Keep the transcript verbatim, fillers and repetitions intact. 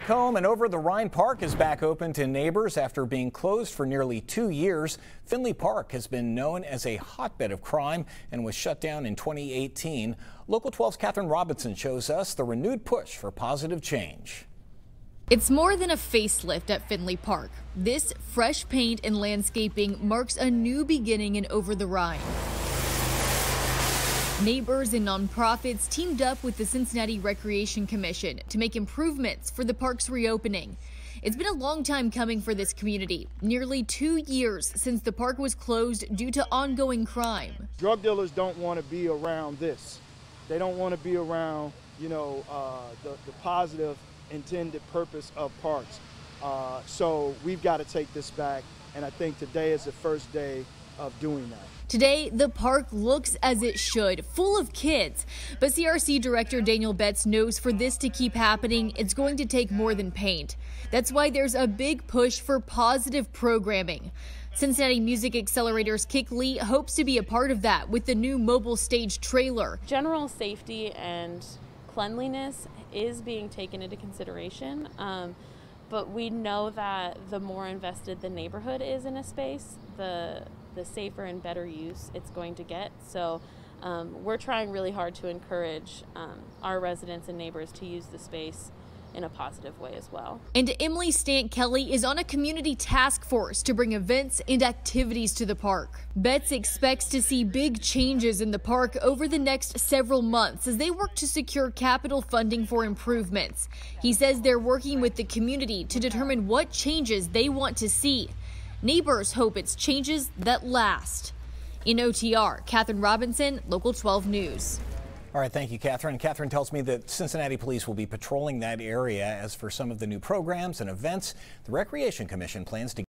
Home and Over-the-Rhine Park is back open to neighbors after being closed for nearly two years. Findlay Park has been known as a hotbed of crime and was shut down in twenty eighteen. Local twelve's Catherine Robinson shows us the renewed push for positive change. It's more than a facelift at Findlay Park. This fresh paint and landscaping marks a new beginning in Over-the-Rhine. Neighbors and nonprofits teamed up with the Cincinnati Recreation Commission to make improvements for the park's reopening. It's been a long time coming for this community, nearly two years since the park was closed due to ongoing crime. Drug dealers don't want to be around this. They don't want to be around, you know, uh, the, the positive intended purpose of parks. Uh, so we've got to take this back, and I think today is the first day of doing that. Today, the park looks as it should, full of kids. But C R C Director Daniel Betts knows for this to keep happening, it's going to take more than paint. That's why there's a big push for positive programming. Cincinnati Music Accelerator's Kick Lee hopes to be a part of that with the new mobile stage trailer. General safety and cleanliness is being taken into consideration. Um, But we know that the more invested the neighborhood is in a space, the the safer and better use it's going to get. So um, we're trying really hard to encourage um, our residents and neighbors to use the space in a positive way as well. And Emily Stant-Kelly is on a community task force to bring events and activities to the park. Betts expects to see big changes in the park over the next several months as they work to secure capital funding for improvements. He says they're working with the community to determine what changes they want to see. Neighbors hope it's changes that last. In O T R, Catherine Robinson, Local twelve News. All right, thank you, Catherine. Catherine tells me that Cincinnati Police will be patrolling that area. As for some of the new programs and events, the Recreation Commission plans to